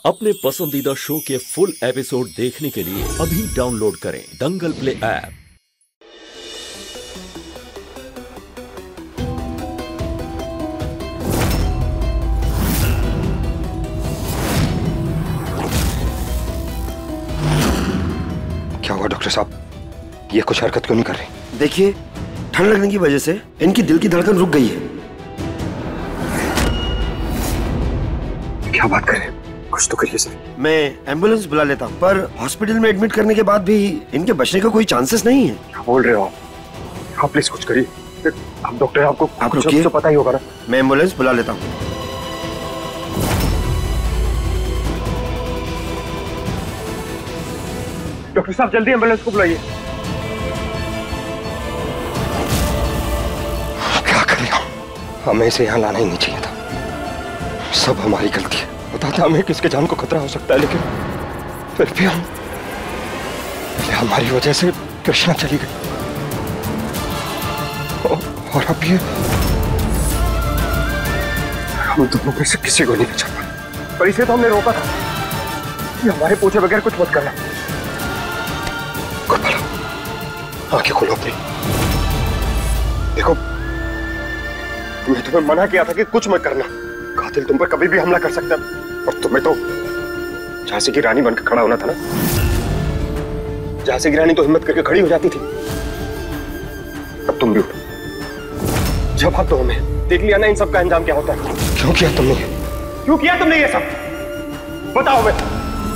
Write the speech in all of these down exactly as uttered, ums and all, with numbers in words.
अपने पसंदीदा शो के फुल एपिसोड देखने के लिए अभी डाउनलोड करें दंगल प्ले ऐप। क्या हुआ डॉक्टर साहब, ये कुछ हरकत क्यों नहीं कर रही? देखिए, ठंड लगने की वजह से इनकी दिल की धड़कन रुक गई है। क्या बात कर रहे हैं? कुछ तो करिए सर। मैं एम्बुलेंस बुला लेता हूँ, पर हॉस्पिटल में एडमिट करने के बाद भी इनके बचने का कोई चांसेस नहीं है। क्या बोल रहे हो आप? आप प्लीज कुछ करिए। आप डॉक्टर, आपको आप कुछ रुकिए, तो पता ही होगा ना। मैं एम्बुलेंस बुला लेता हूँ। डॉक्टर साहब जल्दी एम्बुलेंस को बुलाइए। क्या करें, हमें इसे यहाँ लाना ही नहीं चाहिए था। सब हमारी गलती है। पता था हमें किसके जान को खतरा हो सकता है, लेकिन फिर भी हम हमारी वजह से कृष्णा चली गई और अब ये हम दोनों में से किसी को नहीं बचा पाए। पर इसे तो हमने रोका था कि हमारे पूछे बगैर कुछ मत करना। आंखें खोलो अपनी। देखो, मैं तुम्हें मना किया था कि कुछ मत करना। कातिल तुम पर कभी भी हमला कर सकता है, और तुम्हें तो झांसी की रानी बनकर खड़ा होना था ना। झांसी की रानी तो हिम्मत करके खड़ी हो जाती थी। अब तुम भी उठो। जवाब दो हमें। देख लिया ना इन सब का अंजाम क्या होता है। क्यों किया तुमने? क्यों किया तुमने ये सब? बताओ हमें।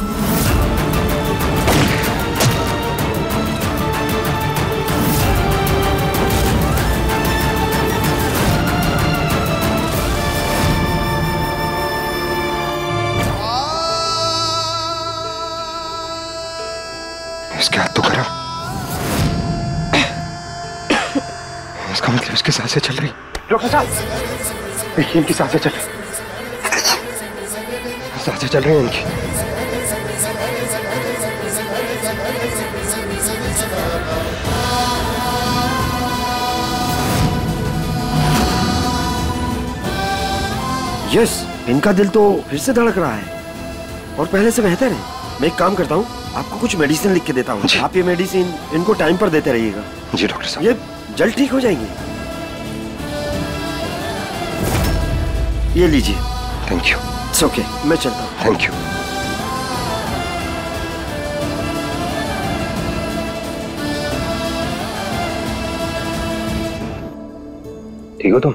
इसके हाथ तो करा। इसका मतलब इसकी सांसें चल रही। डॉक्टर साहब, देखिए इनकी सांसें चल रही। सांसें चल रही हैं इनकी। यस, इनका दिल तो फिर से धड़क रहा है और पहले से बेहतर है। मैं एक काम करता हूँ, आपको कुछ मेडिसिन लिख के देता हूँ। आप ये मेडिसिन इनको टाइम पर देते रहिएगा। जी डॉक्टर साहब। ये जल्द ठीक हो जाएंगे। ये लीजिए। Thank you. इट्स ओके, मैं चलता हूँ। Thank you. ठीक हो तुम?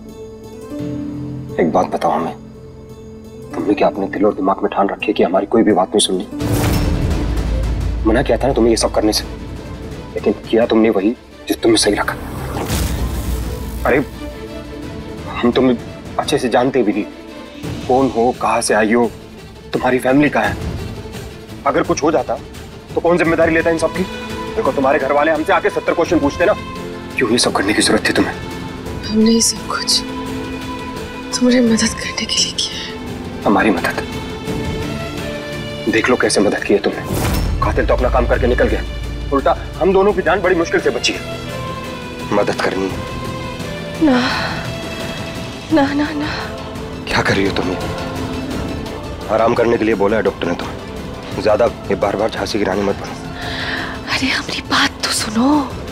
एक बात बताओ हमें, तुमने क्या अपने दिल और दिमाग में ठान रखी है कि हमारी कोई भी बात नहीं सुननी? मना किया था ना तुम्हें ये सब करने से, लेकिन किया तुमने वही जिस तुमने सही रखा। अरे हम तुम्हें अच्छे से जानते भी नहीं, कौन हो, कहां से आई हो, तुम्हारी फैमिली कहां है। अगर कुछ हो जाता तो कौन जिम्मेदारी लेता इन सब की? देखो, तुम्हारे घर वाले हमसे आके सत्तर क्वेश्चन पूछते ना। क्यों ये सब करने की जरूरत थी तुम्हें? हमने ये सब कुछ तुम्हारी मदद करने के लिए किया है। हमारी मदद? देख लो कैसे मदद की है तुमने। कातिल तो अपना काम करके निकल गया, उल्टा हम दोनों की जान बड़ी मुश्किल से बची है। मदद करनी ना ना ना ना। क्या कर रही हो तुम? आराम करने के लिए बोला है डॉक्टर ने तुम्हें। ज्यादा ये बार बार झांसी की रानी मत बनो। अरे हमारी बात तो सुनो।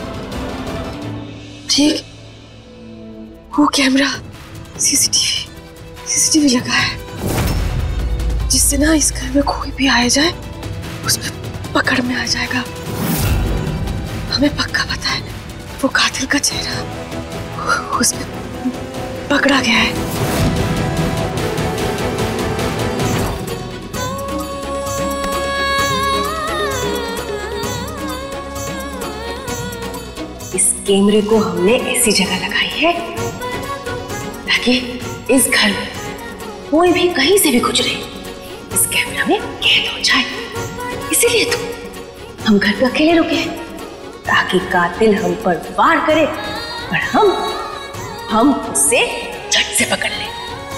ठीक, वो कैमरा सीसीटीवी सीसीटीवी लगा है, जिससे ना इस घर में कोई भी आया जाए उसमें पकड़ में आ जाएगा। हमें पक्का पता है वो कातिल का चेहरा उसमें पकड़ा गया है। इस कैमरे को हमने ऐसी जगह लगाई है ताकि इस घर में कोई भी कहीं से भी गुजरे इस कैमरा में कैद हो जाए। इसीलिए तो हम घर पे अकेले रुके हैं, ताकि कातिल हम पर वार करे और हम हम उसे झट से पकड़ लें।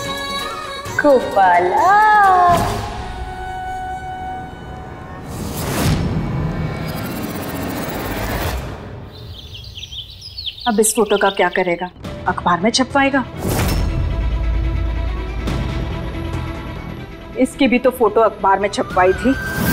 गोपाला, अब इस फोटो का क्या करेगा? अखबार में छपवाएगा? इसकी भी तो फोटो अखबार में छपवाई थी,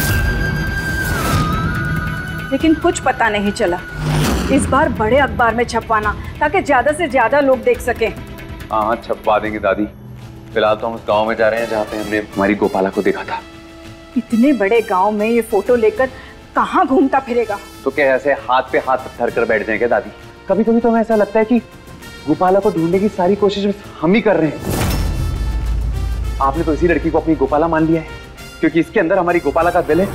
लेकिन कुछ पता नहीं चला। इस बार बड़े अखबार में छपवाना ताकि ज्यादा से ज्यादा लोग देख सकें। हाँ छपवा देंगे दादी। फिलहाल तो हम उस गांव में जा रहे हैं जहाँ पे हमने हमारी गोपाला को देखा था। इतने बड़े गांव में ये फोटो लेकर कहाँ घूमता फिरेगा? तो क्या ऐसे हाथ पे हाथ धर कर बैठ जाएंगे दादी? कभी कभी तो हमें ऐसा लगता है कि गोपाला को ढूंढने की सारी कोशिश हम ही कर रहे हैं। आपने तो इसी लड़की को अपनी गोपाला मान लिया है क्योंकि इसके अंदर हमारी गोपाला का दिल है।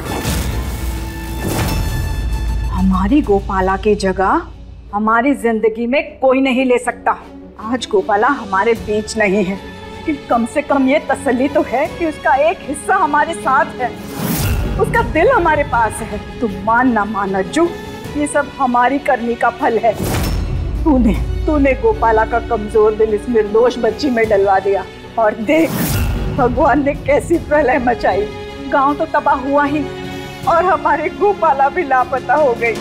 हमारी गोपाला की जगह हमारी जिंदगी में कोई नहीं ले सकता। आज गोपाला हमारे बीच नहीं है, लेकिन कम से कम ये तसल्ली तो है कि उसका एक हिस्सा हमारे साथ है, उसका दिल हमारे पास है। तुम मान ना मान अज्जू, ये सब हमारी करनी का फल है। तूने तूने गोपाला का कमजोर दिल इस निर्दोष बच्ची में डलवा दिया, और देख भगवान ने कैसी प्रलय मचाई। गांव तो तबाह हुआ ही और हमारी गोपाला भी लापता हो गई।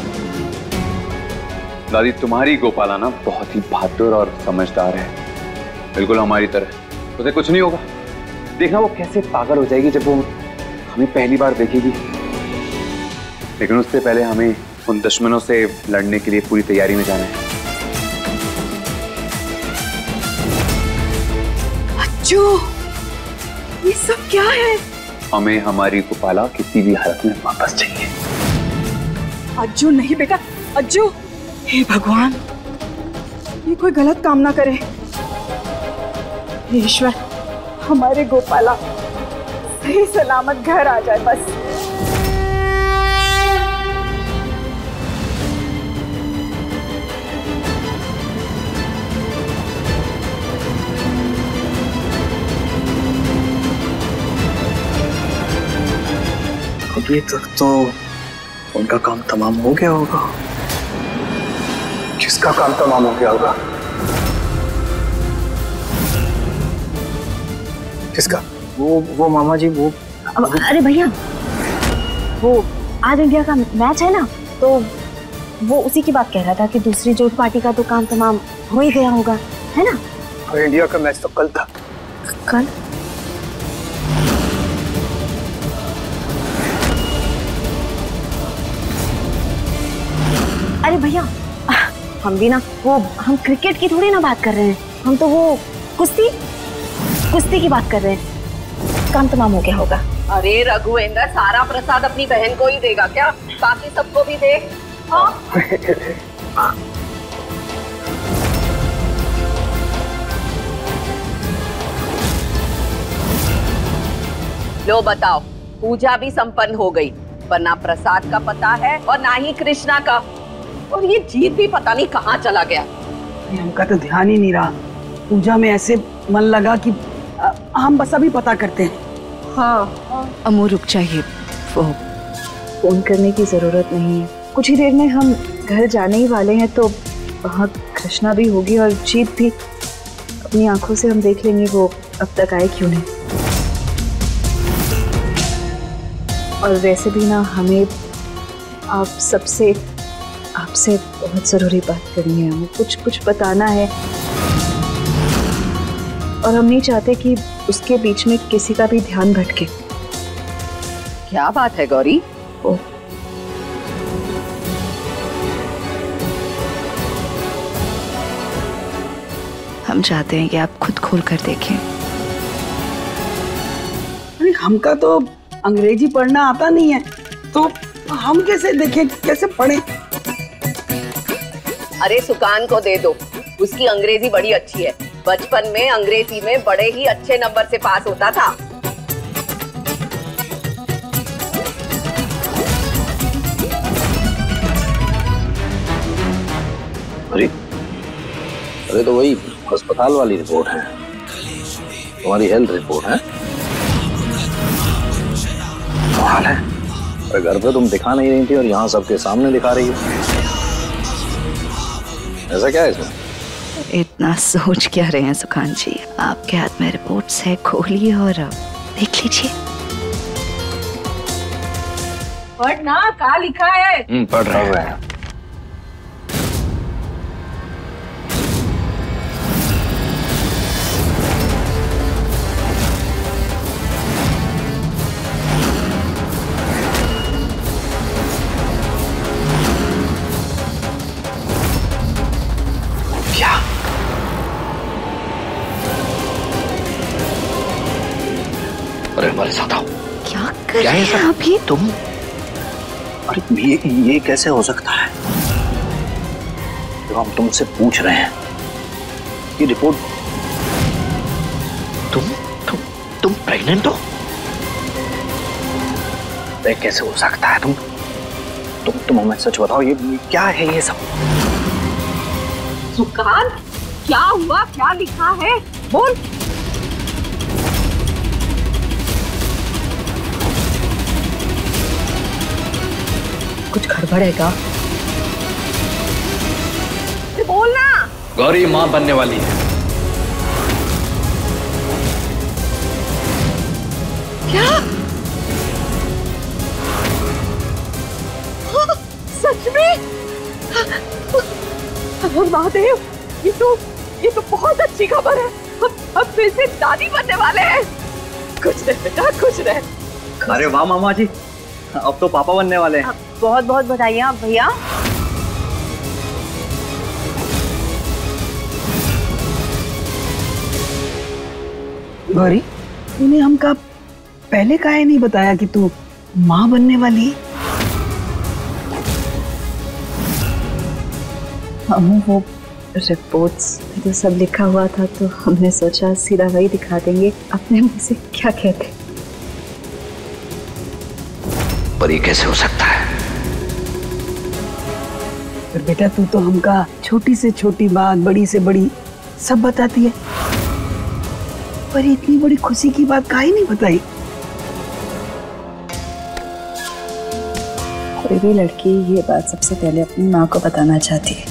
दादी तुम्हारी गोपाला ना बहुत ही बहादुर और समझदार है, बिल्कुल हमारी तरह। उसे कुछ नहीं होगा। देखना वो कैसे पागल हो जाएगी जब वो हमें पहली बार देखेगी। लेकिन उससे पहले हमें उन दुश्मनों से लड़ने के लिए पूरी तैयारी में जाना है। अज्जू, ये सब क्या है? हमें हमारी गोपाला किसी भी हालत में वापस चाहिए। अज्जू नहीं बेटा, अज्जू। हे भगवान, ये कोई गलत काम ना करे। हे ईश्वर, हमारे गोपाला सही सलामत घर आ जाए बस। अभी तक तो उनका काम तमाम हो गया होगा। किसका काम तमाम हो गया होगा? किसका? वो वो मामा जी वो अब, अरे भैया, वो आज इंडिया का मैच है ना, तो वो उसी की बात कह रहा था कि दूसरी जोट पार्टी का तो काम तमाम हो ही गया होगा, है ना? और इंडिया का मैच तो कल था। कल? अरे भैया, हम भी ना वो हम क्रिकेट की थोड़ी ना बात कर रहे हैं, हम तो वो कुश्ती कुश्ती की बात कर रहे हैं। काम तमाम हो गया होगा। अरे रघुवेंद्र, सारा प्रसाद अपनी बहन को ही देगा क्या? बाकी सबको भी दे। हाँ? लो बताओ, पूजा भी संपन्न हो गई, पर ना प्रसाद का पता है और ना ही कृष्णा का, और ये जीत भी पता नहीं कहाँ चला गया। हमका तो ध्यान ही नहीं रहा। पूजा में ऐसे मन लगा कि आ, हम बस अभी पता करते हैं। हाँ, अमू रुक जाइए, वो फोन करने की जरूरत नहीं है। कुछ ही देर में हम घर जाने ही वाले हैं, तो वहाँ कृष्णा भी होगी और जीत भी। अपनी आंखों से हम देख लेंगे वो अब तक आए क्यों नहीं। और वैसे भी ना, हमें आप सबसे आपसे बहुत जरूरी बात करनी है। हमें कुछ कुछ बताना है, और हम नहीं चाहते कि उसके बीच में किसी का भी ध्यान भटके। क्या बात है गौरी? ओ, हम चाहते हैं कि आप खुद खोल कर देखें। अरे हमका तो अंग्रेजी पढ़ना आता नहीं है, तो हम कैसे देखें, कैसे पढ़ें? अरे सुकान को दे दो, उसकी अंग्रेजी बड़ी अच्छी है। बचपन में अंग्रेजी में बड़े ही अच्छे नंबर से पास होता था। अरे अरे तो वही अस्पताल वाली रिपोर्ट है, तुम्हारी हेल्थ रिपोर्ट है। हाल है, अरे घर पे तुम दिखा नहीं रही थी और यहाँ सबके सामने दिखा रही हो। ऐसा क्या है इसमें? इतना सोच क्या रहे हैं सुखान जी? आपके हाथ में रिपोर्ट्स है, खोलिए और देख लीजिए। पढ़ना, क्या लिखा है? हम्म पढ़ रहे हैं। बताओ क्या कर क्या रहे है हैं अभी तुम? अरे ये ये कैसे हो सकता है? तो हम तुमसे पूछ रहे हैं ये रिपोर्ट, तुम तुम तुम प्रेग्नेंट हो? ये कैसे हो सकता है? तुम तुम तुम हमें सच बताओ, ये क्या है ये सब? सुकान, क्या हुआ? क्या लिखा है? बोल। कुछ गड़बड़ है क्या? बोलना। गौरी माँ बनने वाली है। क्या? हाँ, सच में? महादेव, ये तो ये तो बहुत अच्छी खबर है। हम हम फिर से दादी बनने वाले हैं। खुश रह बेटा, खुश रह। अरे वाह मामा जी, अब तो पापा बनने वाले हैं। बहुत बहुत बधाइयाँ भैया। गौरी, तूने हमका पहले काहे नहीं बताया कि तू माँ बनने वाली है? हम वो रिपोर्ट्स में तो सब लिखा हुआ था, तो हमने सोचा सीधा वही दिखा देंगे, अपने मुंह से क्या कहते। पर ये कैसे हो सकता है? पर बेटा तू तो हमका छोटी से छोटी बात, बड़ी से बड़ी सब बताती है, पर इतनी बड़ी खुशी की बात काहे नहीं बताई? कोई भी लड़की ये बात सबसे पहले अपनी माँ को बताना चाहती है,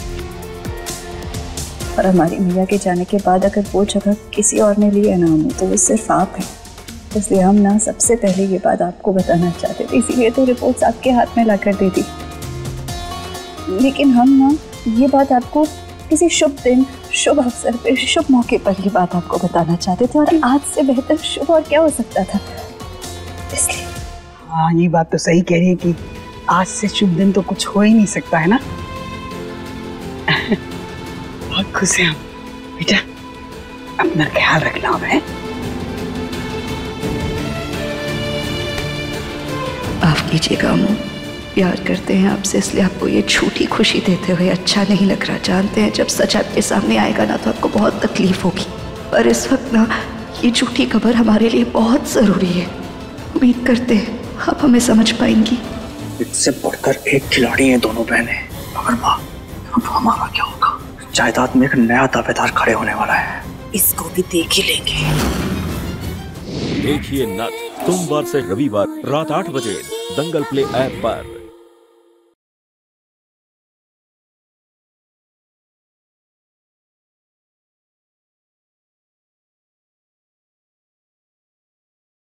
और हमारी मैया के जाने के बाद अगर वो जगह किसी और ने ली है ना हमें, तो वो सिर्फ आप है। इसलिए हम ना सबसे पहले ये बात आपको बताना चाहते थे, इसीलिए तो रिपोर्ट्स आपके हाथ में लाकर दे दी। लेकिन हम ना ये बात आपको किसी शुभ दिन, शुभ अवसर पर, शुभ मौके पर ये बात आपको बताना चाहते थे, और आज से बेहतर शुभ और क्या हो सकता था, इसलिए। हाँ, ये बात तो सही कह रही है कि आज से शुभ दिन तो कुछ हो ही नहीं सकता है ना। बहुत खुश हैं हम। बेटा अपना ख्याल रखना है। माफ कीजिएगा अम्मू, प्यार करते हैं आपसे, इसलिए आपको ये झूठी खुशी देते हुए अच्छा नहीं लग रहा। जानते हैं जब सच आपके सामने आएगा ना तो आपको बहुत तकलीफ होगी, पर इस वक्त ना ये झूठी खबर हमारे लिए बहुत जरूरी है। उम्मीद करते हैं आप हमें समझ पाएंगी। इससे बढ़कर एक खिलाड़ी हैं दोनों बहनें। अगर माँ, अब हमारा क्या होगा? जायदाद में एक नया दावेदार खड़े होने वाला है, इसको भी देख ही लेंगे। देखिए नथ सोमवार से रविवार रात आठ बजे दंगल प्ले ऐप पर।